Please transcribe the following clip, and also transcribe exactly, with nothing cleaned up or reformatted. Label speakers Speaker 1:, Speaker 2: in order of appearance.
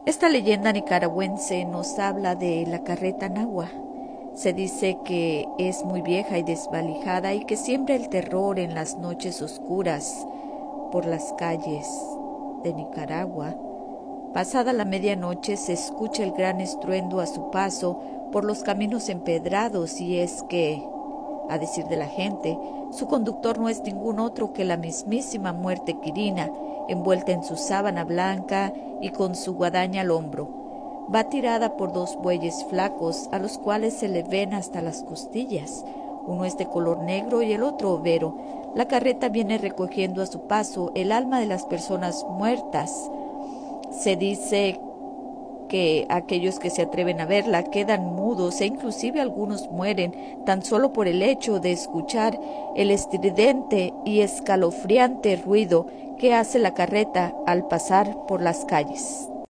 Speaker 1: Esta leyenda nicaragüense nos habla de la carreta nagua. Se dice que es muy vieja y desvalijada y que siembra el terror en las noches oscuras por las calles de Nicaragua. Pasada la medianoche se escucha el gran estruendo a su paso por los caminos empedrados, y es que, a decir de la gente, su conductor no es ningún otro que la mismísima muerte Quirina, envuelta en su sábana blanca y con su guadaña al hombro. Va tirada por dos bueyes flacos, a los cuales se le ven hasta las costillas. Uno es de color negro y el otro overo. La carreta viene recogiendo a su paso el alma de las personas muertas. Se dice que aquellos que se atreven a verla quedan mudos e inclusive algunos mueren tan solo por el hecho de escuchar el estridente y escalofriante ruido que hace la carreta al pasar por las calles.